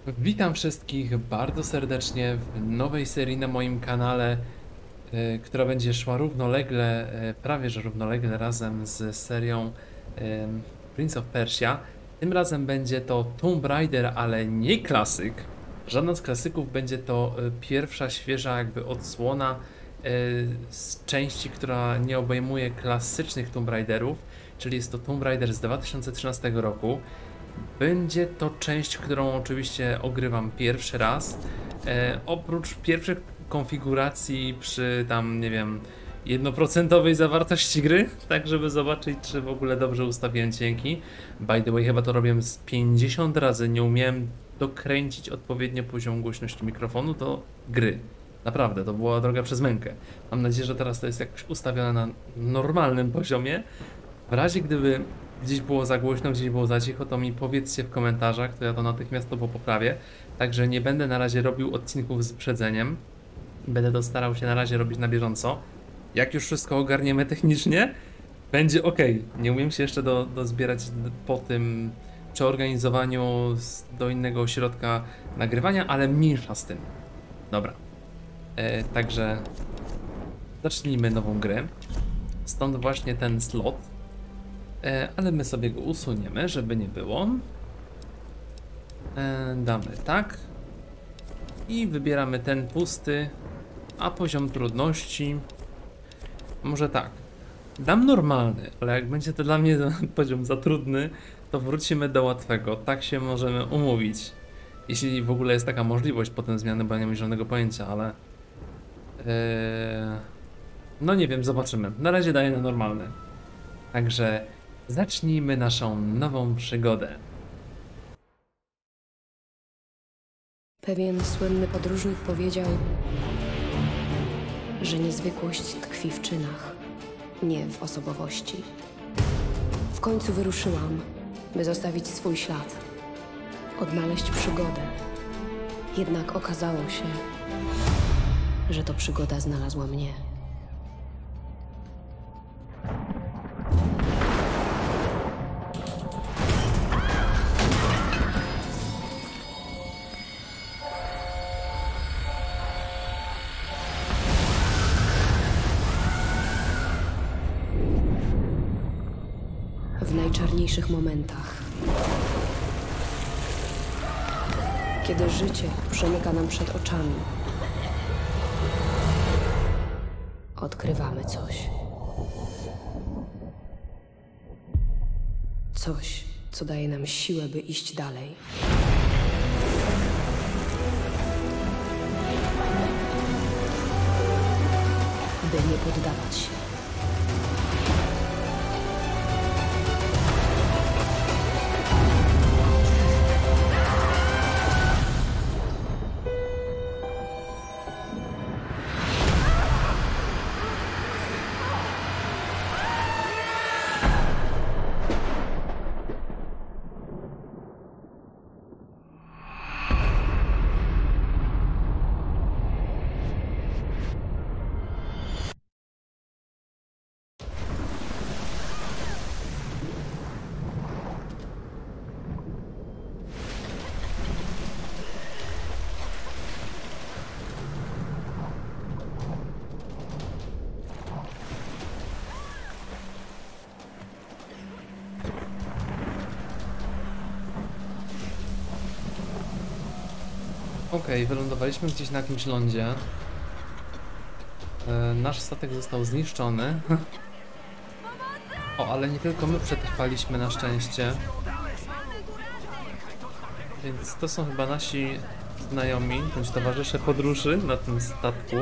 Witam wszystkich bardzo serdecznie w nowej serii na moim kanale, która będzie szła równolegle, prawie że równolegle razem z serią Prince of Persia. Tym razem będzie to Tomb Raider, ale nie klasyk. Żaden z klasyków, będzie to pierwsza świeża jakby odsłona z części, która nie obejmuje klasycznych Tomb Raiderów, czyli jest to Tomb Raider z 2013 roku. Będzie to część, którą oczywiście ogrywam pierwszy raz. Oprócz pierwszych konfiguracji przy tam, nie wiem, 1% zawartości gry, tak żeby zobaczyć, czy w ogóle dobrze ustawiłem dźwięki. By the way, chyba to robiłem z 50 razy, nie umiałem dokręcić odpowiednio poziom głośności mikrofonu do gry. Naprawdę, to była droga przez mękę. Mam nadzieję, że teraz to jest jakoś ustawione na normalnym poziomie. W razie gdyby gdzieś było za głośno, gdzieś było za cicho, to mi powiedzcie w komentarzach, to ja to natychmiastowo poprawię. Także nie będę na razie robił odcinków z wyprzedzeniem. Będę to starał się na razie robić na bieżąco. Jak już wszystko ogarniemy technicznie, będzie ok. Nie umiem się jeszcze dozbierać po tym przeorganizowaniu do innego ośrodka nagrywania, ale mniejsza z tym. Dobra. Także zacznijmy nową grę. Stąd właśnie ten slot. Ale my sobie go usuniemy, żeby nie było. Damy tak. I wybieramy ten pusty, a poziom trudności może tak. Dam normalny, ale jak będzie to dla mnie poziom za trudny, to wrócimy do łatwego. Tak się możemy umówić. Jeśli w ogóle jest taka możliwość potem zmiany, bo ja nie mam żadnego pojęcia, ale... no nie wiem, zobaczymy. Na razie daję na normalny. Także zacznijmy naszą nową przygodę. Pewien słynny podróżnik powiedział, że niezwykłość tkwi w czynach, nie w osobowości. W końcu wyruszyłam, by zostawić swój ślad, odnaleźć przygodę. Jednak okazało się, że to przygoda znalazła mnie. W najczarniejszych momentach, kiedy życie przemyka nam przed oczami, odkrywamy coś. Coś, co daje nam siłę, by iść dalej. By nie poddawać się. Okej, wylądowaliśmy gdzieś na jakimś lądzie. Nasz statek został zniszczony. O, ale nie tylko my przetrwaliśmy na szczęście. Więc to są chyba nasi znajomi, bądź towarzysze podróży na tym statku,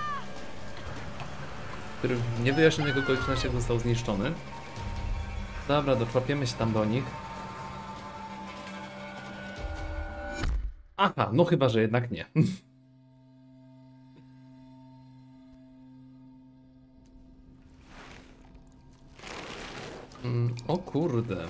który w niewyjaśnionych okolicznościach został zniszczony. Dobra, doczłapiemy się tam do nich. Aha, no chyba, że jednak nie. O kurde.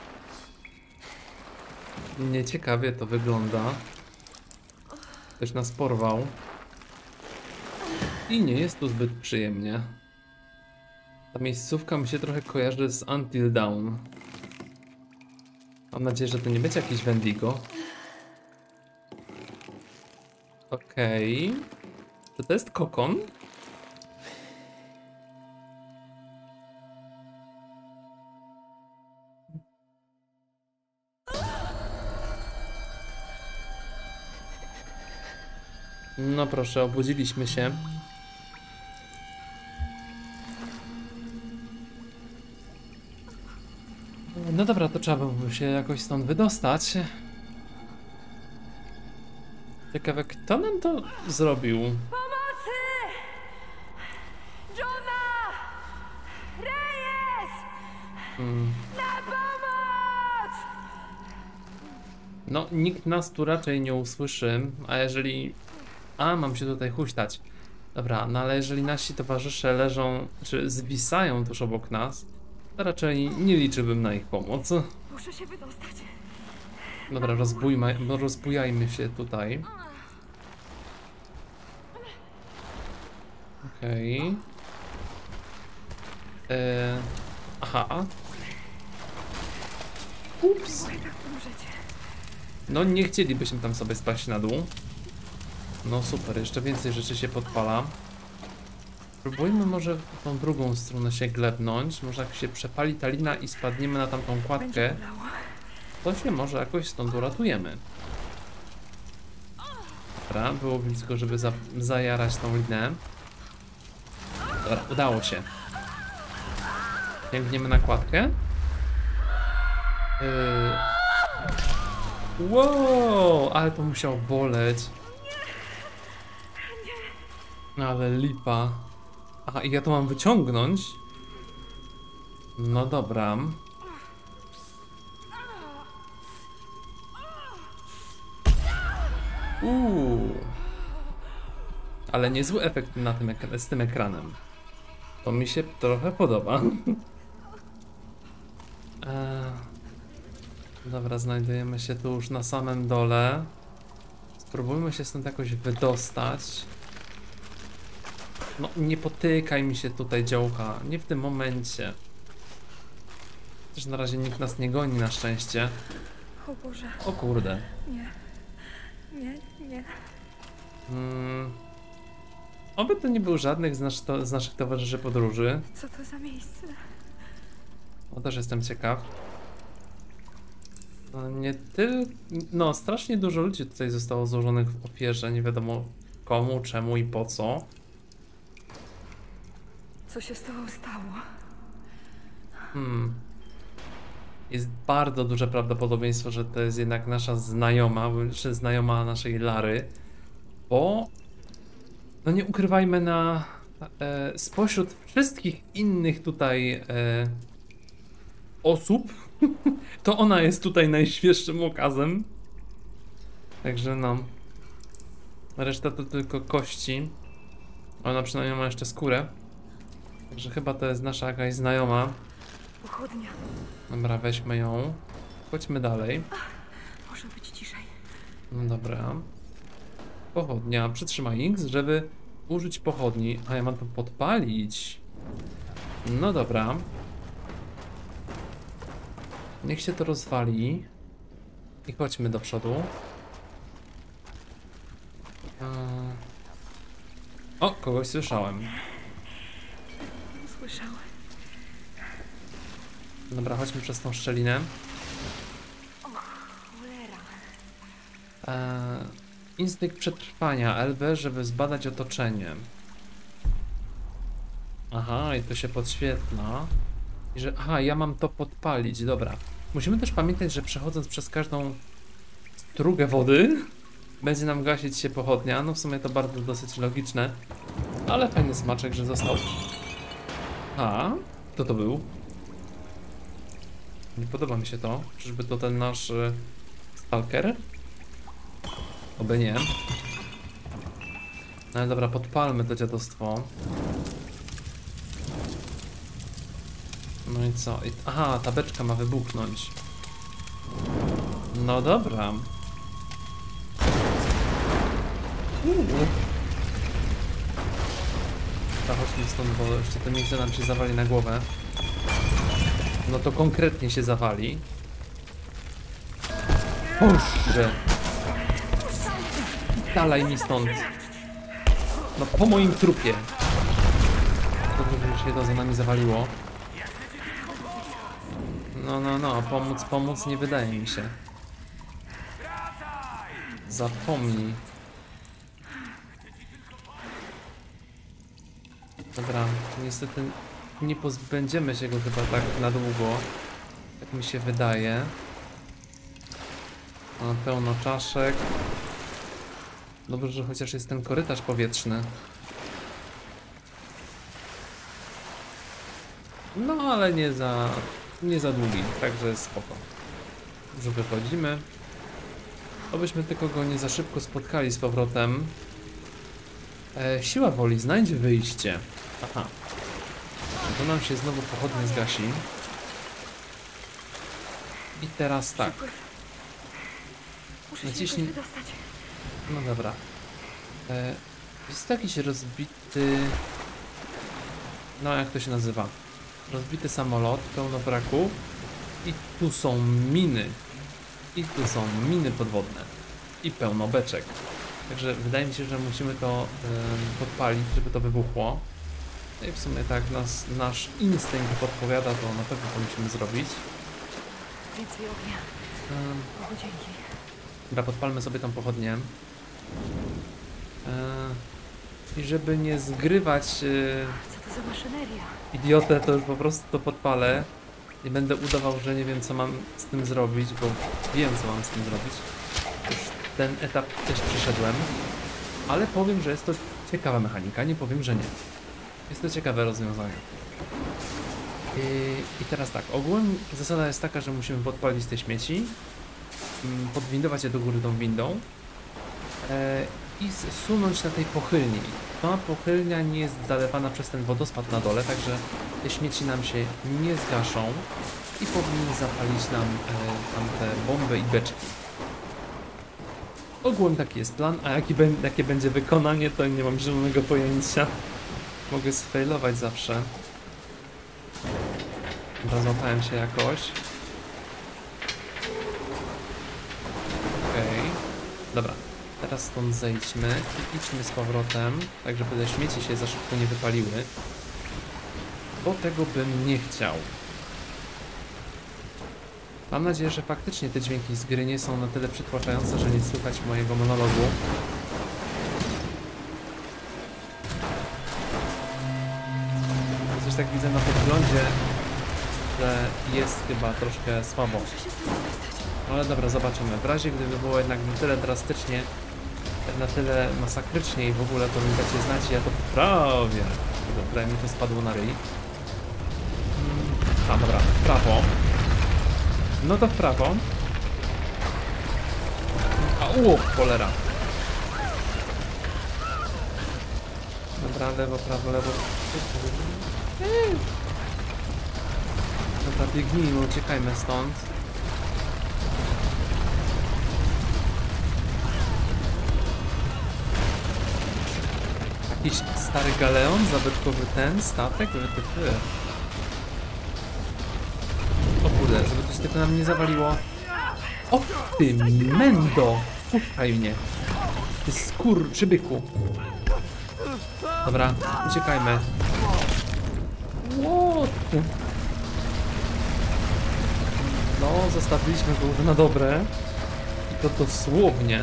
Nieciekawie to wygląda. Ktoś nas porwał. I nie jest tu zbyt przyjemnie. Ta miejscówka mi się trochę kojarzy z Until Dawn. Mam nadzieję, że to nie będzie jakiś Wendigo. Okej. Czy to jest kokon? No proszę, obudziliśmy się. No dobra, to trzeba byłoby się jakoś stąd wydostać. Ciekawe, kto nam to zrobił? Pomocy! Johna! Reyes! Na pomoc! No, nikt nas tu raczej nie usłyszy, a jeżeli... A, mam się tutaj huśtać. Dobra, no ale jeżeli nasi towarzysze leżą, czy zwisają tuż obok nas, to raczej nie liczyłbym na ich pomoc. Muszę się wydostać. Dobra, rozbujajmy się tutaj. Okej. Aha. Ups. Mogę tak umrzeć. No nie chcielibyśmy tam sobie spaść na dół. No super, jeszcze więcej rzeczy się podpala. Spróbujmy może w tą drugą stronę się glebnąć. Może jak się przepali ta lina i spadniemy na tamtą kładkę, Będzie bolało. to się może jakoś stąd uratujemy. Dobra, było blisko, żeby zajarać tą linę. Dobra, udało się. Sięgniemy na kładkę. Wow, ale to musiało boleć. Ale lipa. Aha, i ja to mam wyciągnąć? No dobra. Ale niezły efekt na tym z tym ekranem. To mi się trochę podoba. Dobra, znajdujemy się tu już na samym dole. Spróbujmy się stąd jakoś wydostać. No, nie potykaj mi się tutaj, działka. Nie w tym momencie. Też na razie nikt nas nie goni, na szczęście. O Boże, O kurde. nie. Nie. Oby to nie był żadnych z naszych towarzyszy podróży. Co to za miejsce? O, też jestem ciekaw. No, nie tylko... No, strasznie dużo ludzi tutaj zostało złożonych w ofierze. Nie wiadomo komu, czemu i po co. Co się z tobą stało? Jest bardzo duże prawdopodobieństwo, że to jest jednak nasza znajoma, czy znajoma naszej Lary. Bo... No nie ukrywajmy, spośród wszystkich innych tutaj osób, to ona jest tutaj najświeższym okazem. Także no. Reszta to tylko kości. Ona przynajmniej ma jeszcze skórę. Także chyba to jest nasza jakaś znajoma. Pochodnia. Dobra, weźmy ją. Chodźmy dalej. Może być ciszej. No dobra. Pochodnia. Przytrzymaj X, żeby użyć pochodni. A ja mam to podpalić. No dobra. Niech się to rozwali. I chodźmy do przodu. O, kogoś słyszałem. Słyszałem. Dobra, chodźmy przez tą szczelinę. Cholera. Instynkt przetrwania LB, żeby zbadać otoczenie. Aha, i to się podświetla. I że, aha, ja mam to podpalić, dobra. Musimy też pamiętać, że przechodząc przez każdą strugę wody będzie nam gasić się pochodnia. No w sumie to bardzo dosyć logiczne. Ale fajny smaczek, że został. A, kto to był? Nie podoba mi się to. Czyżby to ten nasz stalker? Oby nie. No ale dobra, podpalmy to dziadostwo. No i co? Aha, ta beczka ma wybuchnąć. No dobra. Chodźmy stąd, bo jeszcze to miejsce nam się zawali na głowę. No to konkretnie się zawali. Boże! Wypierdalaj mi stąd. No po moim trupie. Dobrze, że się to za nami zawaliło. No, pomóc nie wydaje mi się. Zapomnij. Dobra, niestety nie pozbędziemy się go chyba tak na długo. Tak mi się wydaje. Mam pełno czaszek. Dobrze, że chociaż jest ten korytarz powietrzny. No, ale nie za długi, także spoko. Już wychodzimy. Obyśmy tylko go nie za szybko spotkali z powrotem. Siła woli, znajdź wyjście. Aha. To nam się znowu pochodnie zgasi. I teraz tak. Muszę się Naciśnij. jakoś wydostać. No dobra. Jest to jakiś rozbity... No jak to się nazywa? Rozbity samolot, pełno braków. I tu są miny. I tu są miny podwodne. I pełno beczek. Także wydaje mi się, że musimy to podpalić, żeby to wybuchło. No i w sumie tak nasz instynkt podpowiada, to na pewno to musimy zrobić. Więcej ognia. O, dzięki. Dobra, podpalmy sobie tą pochodnię. I żeby nie zgrywać Co to za maszyneria? idiotę, to już po prostu to podpalę. I będę udawał, że nie wiem co mam z tym zrobić, bo wiem co mam z tym zrobić. Już ten etap też przeszedłem. Ale powiem, że jest to ciekawa mechanika, nie powiem, że nie. Jest to ciekawe rozwiązanie. I teraz tak, ogółem zasada jest taka, że musimy podpalić te śmieci, podwindować je do góry tą windą i zsunąć na tej pochylni. Ta pochylnia nie jest zalewana przez ten wodospad na dole, także te śmieci nam się nie zgaszą i powinny zapalić nam tamte bomby i beczki. Ogółem taki jest plan, a jakie będzie wykonanie, to nie mam zielonego pojęcia. Mogę sfailować zawsze. Rozłapałem się jakoś. Okej. Dobra. Teraz stąd zejdźmy i idźmy z powrotem, tak żeby te śmieci się za szybko nie wypaliły. Bo tego bym nie chciał. Mam nadzieję, że faktycznie te dźwięki z gry nie są na tyle przytłaczające, że nie słychać mojego monologu. Coś tak widzę na podglądzie, że jest chyba troszkę słabo. Muszę się stąd wydostać. Ale dobra, zobaczymy. W razie gdyby było jednak na tyle drastycznie, na tyle masakrycznie i w ogóle to mi dacie znać, ja to poprawię. Dobra, mi to spadło na ryj. A dobra, w prawo. No to w prawo. A cholera. Dobra, lewo, prawo, lewo. Dobra, biegnijmy, uciekajmy stąd. Jakiś stary galeon, zabytkowy ten statek, wytypy. O kurde, żeby coś tylko nam nie zawaliło. O ty mendo! Puszczaj mnie. Ty skurczybyku. Dobra, uciekajmy. What? No, zostawiliśmy go już na dobre. I to dosłownie.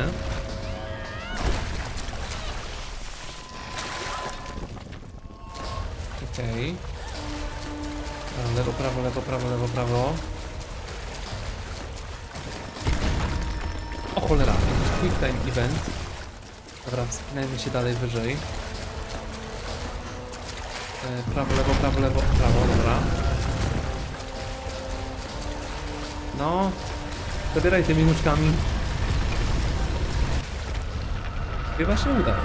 Okej. Lewo, prawo, lewo, prawo, lewo, prawo. O cholera, jakiś quick time event. Dobra, wspinajmy się dalej wyżej. Prawo, lewo, prawo, lewo, prawo, dobra. No, zabieraj tymi nóżkami. Chyba się udało.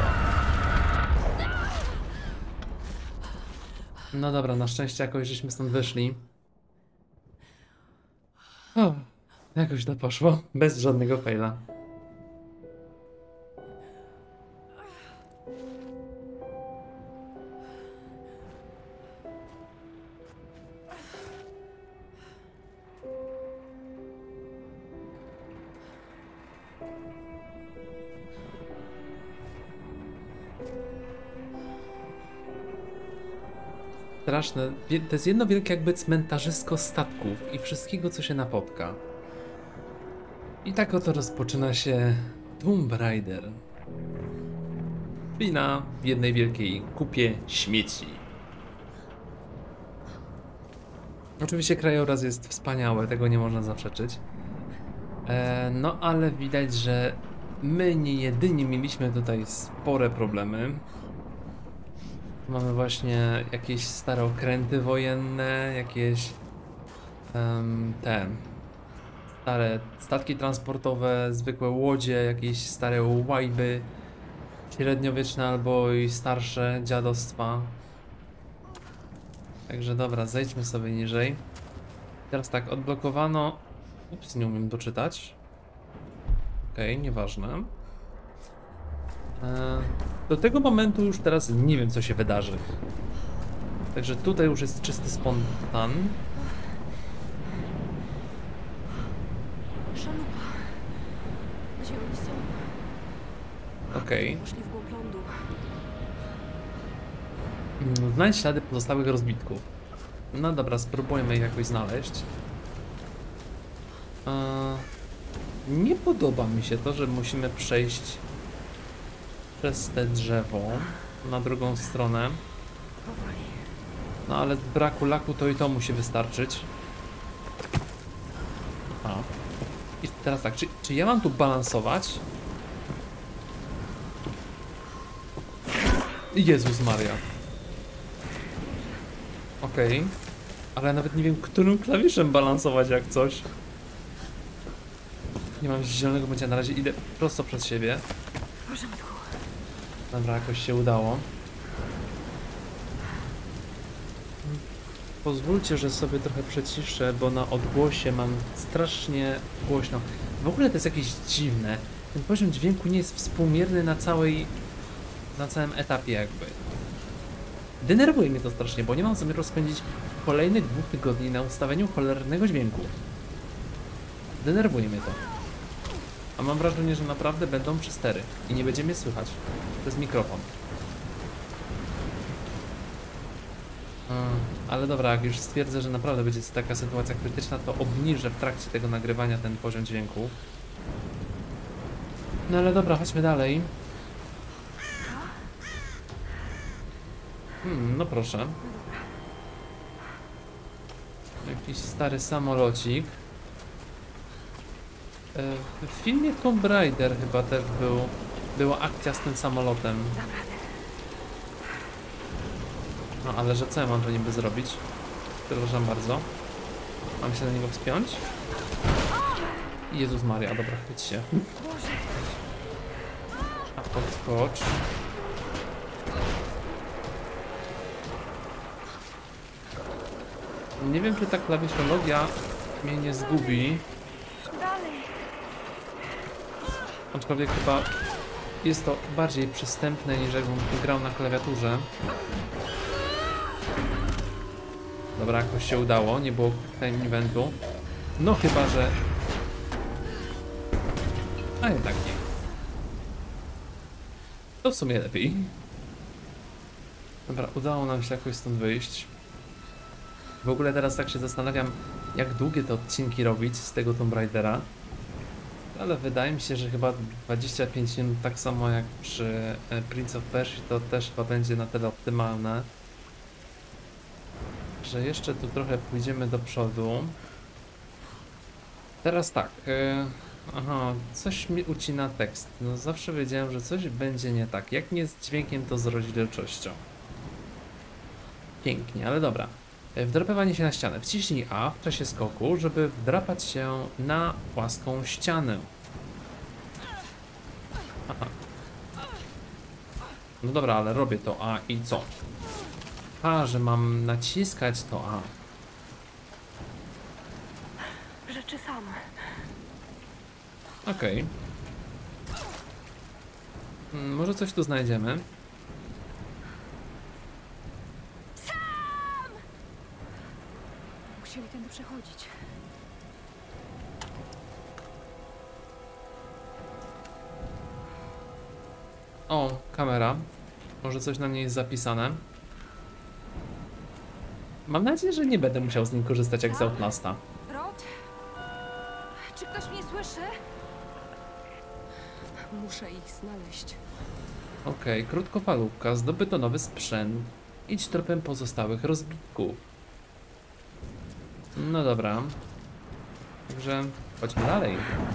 No dobra, na szczęście jakoś żeśmy stąd wyszli. O, jakoś to poszło, bez żadnego faila. straszne. To jest jedno wielkie jakby cmentarzysko statków i wszystkiego, co się napotka. I tak oto rozpoczyna się Tomb Raider. Czyli na jednej wielkiej kupie śmieci. Oczywiście krajobraz jest wspaniały, tego nie można zaprzeczyć. No ale widać, że my nie jedynie mieliśmy tutaj spore problemy. Mamy właśnie jakieś stare okręty wojenne, jakieś stare statki transportowe, zwykłe łodzie, jakieś stare łajby średniowieczne albo i starsze dziadostwa. Także dobra, zejdźmy sobie niżej. Teraz tak, odblokowano. Ups, nie umiem doczytać. Okej, nieważne. Do tego momentu już teraz nie wiem, co się wydarzy. Także tutaj już jest czysty spontan. Szalupa. Gdzie oni są? Okej. Poszli w głąb lądu. Znajdź ślady pozostałych rozbitków. No dobra, spróbujmy ich jakoś znaleźć. Nie podoba mi się to, że musimy przejść przez te drzewo na drugą stronę. No ale z braku laku to i to musi wystarczyć. I teraz tak, czy ja mam tu balansować? Jezus Maria. Okej. Ale nawet nie wiem, którym klawiszem balansować jak coś. Nie mam zielonego pojęcia, na razie idę prosto przed siebie. W porządku. Dobra, jakoś się udało. Pozwólcie, że sobie trochę przyciszę, bo na odgłosie mam strasznie głośno. W ogóle to jest jakieś dziwne. Ten poziom dźwięku nie jest współmierny na całym etapie jakby. Denerwuje mnie to strasznie, bo nie mam zamiaru spędzić kolejnych 2 tygodni na ustawieniu cholernego dźwięku. Denerwuje mnie to. A mam wrażenie, że naprawdę będą przystery i nie będzie mnie słychać. To jest mikrofon. Ale dobra, jak już stwierdzę, że naprawdę będzie taka sytuacja krytyczna, to obniżę w trakcie tego nagrywania ten poziom dźwięku. No ale dobra, chodźmy dalej. No proszę. Jakiś stary samolocik. W filmie Tomb Raider chyba też była akcja z tym samolotem. No ale że co ja mam to niby zrobić? Przepraszam bardzo. Mam się na niego wspiąć? Jezus Maria, dobra, chwyć się. A podskocz. Nie wiem, czy ta klawiszologia mnie nie zgubi. Aczkolwiek chyba jest to bardziej przystępne niż jakbym grał na klawiaturze. Dobra, jakoś się udało, nie było time eventu. No chyba, że... A jednak nie. To w sumie lepiej. Dobra, udało nam się jakoś stąd wyjść. W ogóle teraz tak się zastanawiam, jak długie te odcinki robić z tego Tomb Raidera. Ale wydaje mi się, że chyba 25 minut, tak samo jak przy Prince of Persia, to też chyba będzie na tyle optymalne. Że jeszcze tu trochę pójdziemy do przodu. Teraz tak. Aha, coś mi ucina tekst. No zawsze wiedziałem, że coś będzie nie tak. Jak nie z dźwiękiem, to z rozdzielczością. Pięknie, ale dobra. Wdrapywanie się na ścianę. Wciśnij A w czasie skoku, żeby wdrapać się na płaską ścianę. Aha. No dobra, ale robię to A i co? A, że mam naciskać to A. Rzeczy sam. Okej. Może coś tu znajdziemy. Musieli tędy przechodzić. O, kamera. Może coś na niej jest zapisane. Mam nadzieję, że nie będę musiał z nim korzystać jak z Outlasta. Rod? Czy ktoś mnie słyszy? Muszę ich znaleźć. Okej, krótkofalówka, zdobyto nowy sprzęt. Idź tropem pozostałych rozbitków. No dobra. Także chodźmy dalej.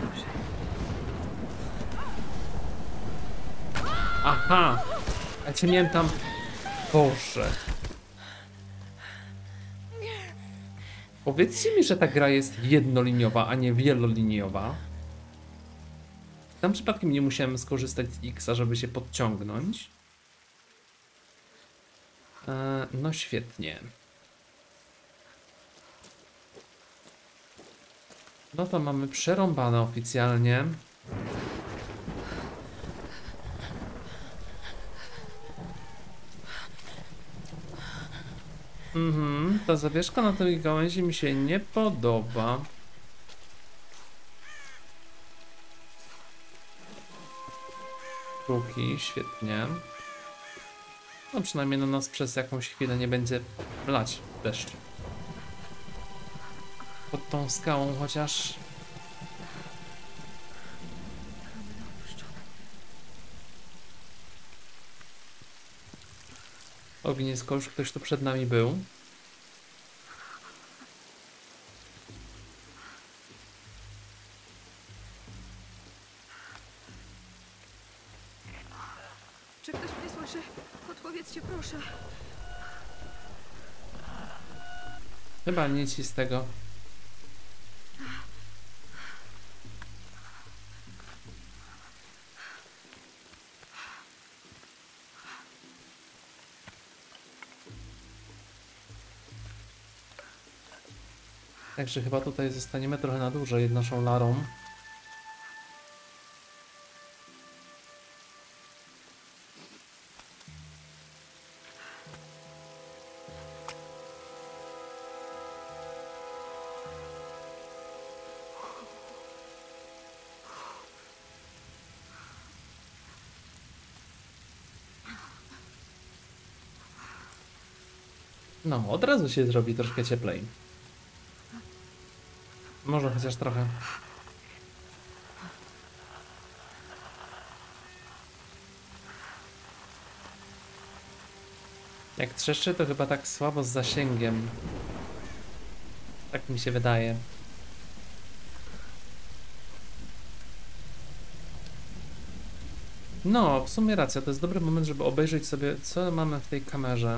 Aha! A cię miałem tam... Boże. Powiedzcie mi, że ta gra jest jednoliniowa, a nie wieloliniowa. Tam przypadkiem nie musiałem skorzystać z X-a, żeby się podciągnąć. No świetnie. No to mamy przerąbane oficjalnie. Ta zawieszka na tej gałęzi mi się nie podoba. Kruki, świetnie. No przynajmniej na nas przez jakąś chwilę nie będzie lać deszcz. Pod tą skałą chociaż... Ognisko, już ktoś tu przed nami był. Czy ktoś mnie słyszy? Odpowiedzcie, proszę. Chyba nic z tego. Także chyba tutaj zostaniemy trochę na dłużej naszą Larą. No, od razu się zrobi troszkę cieplej. Może chociaż trochę. Jak trzeszczy, to chyba tak słabo z zasięgiem. Tak mi się wydaje. No, w sumie racja, to jest dobry moment, żeby obejrzeć sobie, co mamy w tej kamerze.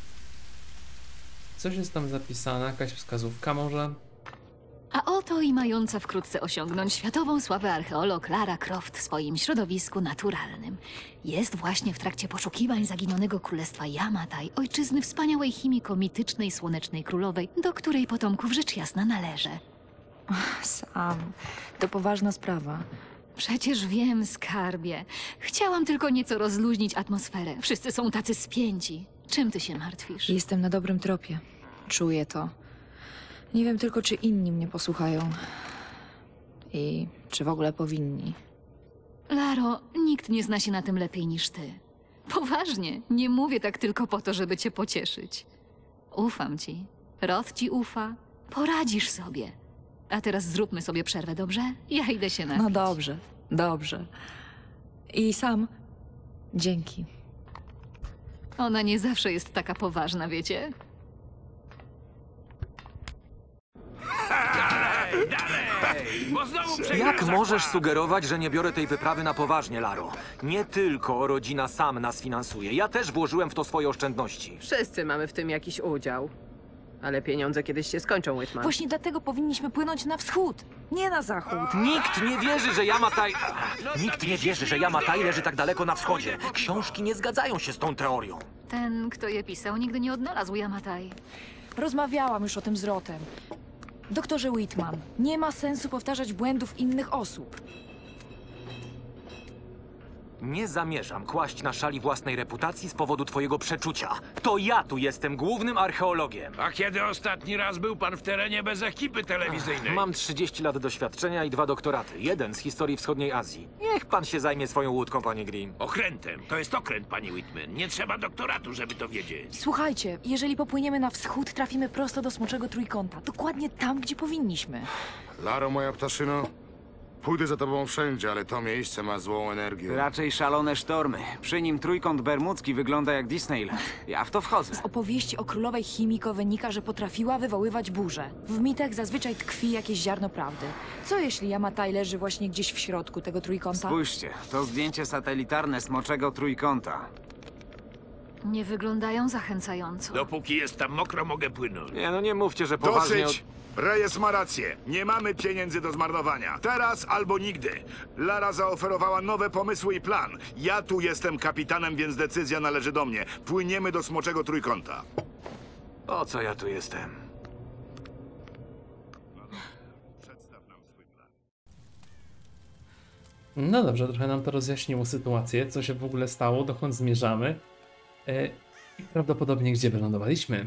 Coś jest tam zapisane, jakaś wskazówka może? A oto i mająca wkrótce osiągnąć światową sławę archeolog Lara Croft w swoim środowisku naturalnym. Jest właśnie w trakcie poszukiwań zaginionego królestwa Yamatai, ojczyzny wspaniałej chimiko mitycznej Słonecznej Królowej, do której potomków rzecz jasna należy. Sam, to poważna sprawa. Przecież wiem, skarbie. Chciałam tylko nieco rozluźnić atmosferę. Wszyscy są tacy spięci. Czym ty się martwisz? Jestem na dobrym tropie. Czuję to. Nie wiem tylko, czy inni mnie posłuchają. I czy w ogóle powinni. Laro, nikt nie zna się na tym lepiej niż ty. Poważnie, nie mówię tak tylko po to, żeby cię pocieszyć. Ufam ci. Rod ci ufa. Poradzisz sobie. A teraz zróbmy sobie przerwę, dobrze? Ja idę się napić. No dobrze, dobrze. I Sam, dzięki. Ona nie zawsze jest taka poważna, wiecie? Jak możesz sugerować, że nie biorę tej wyprawy na poważnie, Laro? Nie tylko rodzina Sam nas finansuje. Ja też włożyłem w to swoje oszczędności. Wszyscy mamy w tym jakiś udział. Ale pieniądze kiedyś się skończą, Whitman. Właśnie dlatego powinniśmy płynąć na wschód, nie na zachód. Nikt nie wierzy, że Yamatai... Nikt nie wierzy, że Yamatai leży tak daleko na wschodzie. Książki nie zgadzają się z tą teorią. Ten, kto je pisał, nigdy nie odnalazł Yamatai. Rozmawiałam już o tym z Rotem. Doktorze Whitman, nie ma sensu powtarzać błędów innych osób. Nie zamierzam kłaść na szali własnej reputacji z powodu twojego przeczucia. To ja tu jestem głównym archeologiem. A kiedy ostatni raz był pan w terenie bez ekipy telewizyjnej? Mam 30 lat doświadczenia i 2 doktoraty. Jeden z historii wschodniej Azji. Niech pan się zajmie swoją łódką, panie Green. Okrętem. To jest okręt, panie Whitman. Nie trzeba doktoratu, żeby to wiedzieć. Słuchajcie, jeżeli popłyniemy na wschód, trafimy prosto do Smoczego Trójkąta. Dokładnie tam, gdzie powinniśmy. Laro, moja ptaszyno, pójdę za tobą wszędzie, ale to miejsce ma złą energię. Raczej szalone sztormy. Przy nim Trójkąt Bermudzki wygląda jak Disneyland. Ja w to wchodzę. Z opowieści o królowej Chimiko wynika, że potrafiła wywoływać burze. W mitach zazwyczaj tkwi jakieś ziarno prawdy. Co jeśli Yamatai leży właśnie gdzieś w środku tego trójkąta? Spójrzcie, to zdjęcie satelitarne Smoczego Trójkąta. Nie wyglądają zachęcająco. Dopóki jest tam mokro, mogę płynąć. Nie, no nie mówcie, że poważnie... Dosyć! Reyes ma rację. Nie mamy pieniędzy do zmarnowania. Teraz albo nigdy. Lara zaoferowała nowe pomysły i plan. Ja tu jestem kapitanem, więc decyzja należy do mnie. Płyniemy do Smoczego Trójkąta. O co ja tu jestem? Przedstaw nam swój plan. No dobrze, trochę nam to rozjaśniło sytuację, co się w ogóle stało, dokąd zmierzamy i prawdopodobnie gdzie wylądowaliśmy.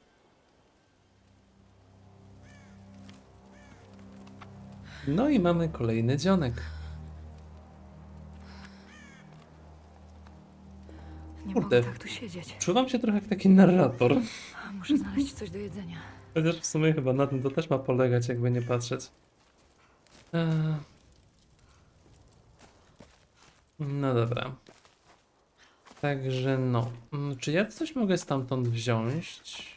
No i mamy kolejny dzionek. Nie Kurde. mogę tak tu siedzieć. Czuwam się trochę jak taki narrator. Muszę znaleźć coś do jedzenia. Chociaż w sumie chyba na tym to też ma polegać, jakby nie patrzeć. No dobra. Także no. Czy ja coś mogę stamtąd wziąć?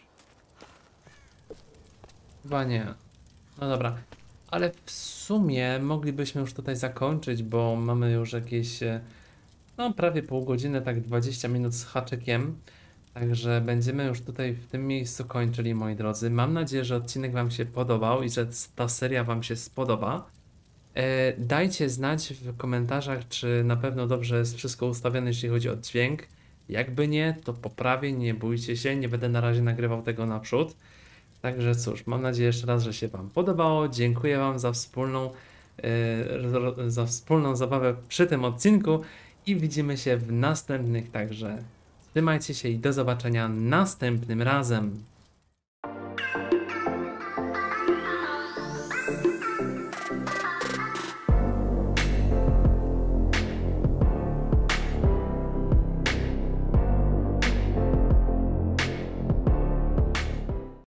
Chyba nie. No dobra. Ale w sumie moglibyśmy już tutaj zakończyć, bo mamy już jakieś no prawie pół godziny, tak 20 minut z haczykiem. Także będziemy już tutaj w tym miejscu kończyli, moi drodzy. Mam nadzieję, że odcinek wam się podobał i że ta seria wam się spodoba. Dajcie znać w komentarzach, czy na pewno dobrze jest wszystko ustawione, jeśli chodzi o dźwięk. Jakby nie, to poprawię, nie bójcie się, nie będę na razie nagrywał tego naprzód. Także cóż, mam nadzieję jeszcze raz, że się wam podobało. Dziękuję wam za wspólną zabawę przy tym odcinku i widzimy się w następnych, także trzymajcie się i do zobaczenia następnym razem.